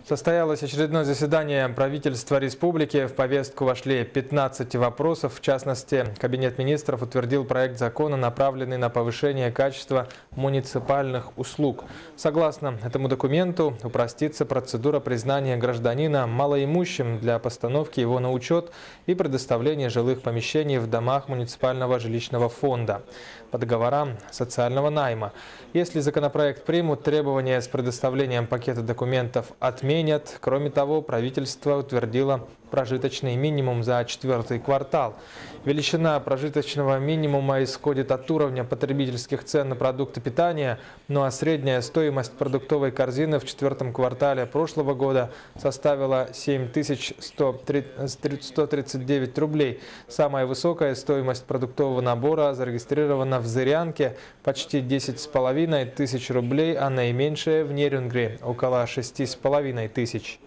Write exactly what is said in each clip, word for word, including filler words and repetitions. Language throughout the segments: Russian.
Состоялось очередное заседание правительства республики. В повестку вошли пятнадцать вопросов. В частности, Кабинет министров утвердил проект закона, направленный на повышение качества муниципальных услуг. Согласно этому документу, упростится процедура признания гражданина малоимущим для постановки его на учет и предоставления жилых помещений в домах муниципального жилищного фонда по договорам социального найма. Если законопроект примут, требования с предоставлением пакета документов отменят. Кроме того, правительство утвердило прожиточный минимум за четвертый квартал. Величина прожиточного минимума исходит от уровня потребительских цен на продукты питания, ну а средняя стоимость продуктовой корзины в четвертом квартале прошлого года составила семь тысяч сто тридцать девять рублей. Самая высокая стоимость продуктового набора зарегистрирована в Зырянке – почти десять с половиной тысяч рублей, а наименьшая в Нерюнгри – около шести с половиной тысяч.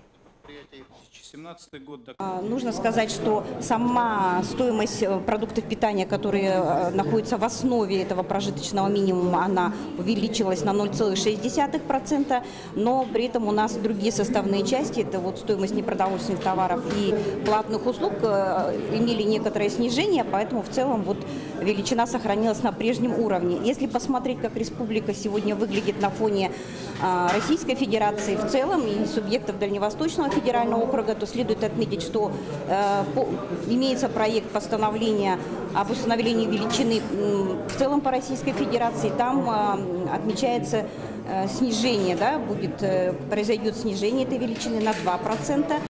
Нужно сказать, что сама стоимость продуктов питания, которые находятся в основе этого прожиточного минимума, она увеличилась на ноль целых шесть десятых процента, но при этом у нас другие составные части, это вот стоимость непродовольственных товаров и платных услуг, имели некоторое снижение, поэтому в целом вот величина сохранилась на прежнем уровне. Если посмотреть, как республика сегодня выглядит на фоне Российской Федерации в целом и субъектов Дальневосточного федерального округа, то следует отметить, что э, по, имеется проект постановления об установлении величины э, в целом по Российской Федерации. Там э, отмечается э, снижение, да, будет, э, произойдет снижение этой величины на два процента.